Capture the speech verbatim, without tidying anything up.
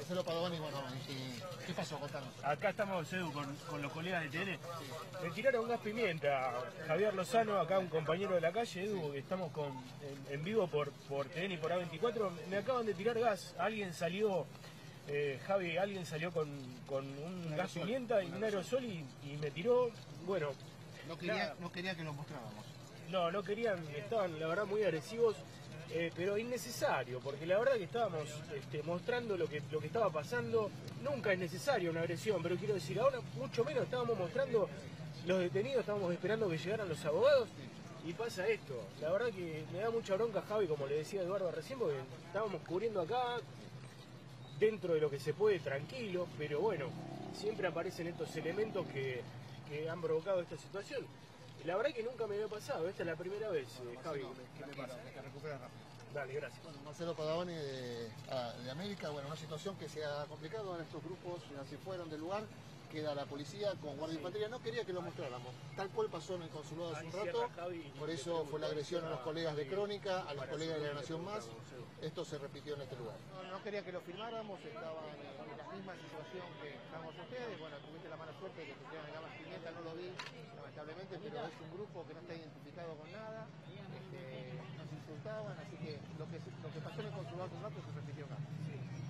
Marcelo Padovani, bueno, ¿qué, qué pasó? Contanos. Acá estamos, Edu, con, con los colegas de T N. Me tiraron gas pimienta. Javier Lozano, acá un compañero de la calle, Edu, que estamos con, en, en vivo por, por T N y por A veinticuatro. Me acaban de tirar gas. Alguien salió, eh, Javi, alguien salió con, con un, un gas aerosol, pimienta y un aerosol y, y me tiró. Bueno, no quería, no quería que lo mostráramos. No, no querían, estaban la verdad muy agresivos, eh, pero innecesario, porque la verdad que estábamos este, mostrando lo que, lo que estaba pasando. Nunca es necesaria una agresión, pero quiero decir, ahora mucho menos estábamos mostrando los detenidos, estábamos esperando que llegaran los abogados y pasa esto. La verdad que me da mucha bronca, Javi, como le decía Eduardo recién, porque estábamos cubriendo acá dentro de lo que se puede, tranquilo, pero bueno, siempre aparecen estos elementos que, que han provocado esta situación. La verdad que nunca me había pasado, esta es la primera vez, eh, Javi, que me, que me pasa. Que recuperas rápido. Dale, gracias. Bueno, Marcelo Padovani de, de América, bueno, una situación que se ha complicado en estos grupos, ya se fueron del lugar, queda la policía con guardia de infantería, no quería que lo mostráramos, tal cual pasó en el consulado hace un rato, por eso fue la agresión a los colegas de Crónica, a los colegas de La Nación Más, esto se repitió en este lugar. No, no quería que lo filmáramos, estaban en la misma situación que estamos ustedes, bueno, tuviste la mala suerte de que te quedan en la más pimienta, no lo vi, lamentablemente, pero es un grupo que no está identificado con nada, este, nos insultaban, así que lo que, lo que pasó en el consulado hace un rato se repitió acá.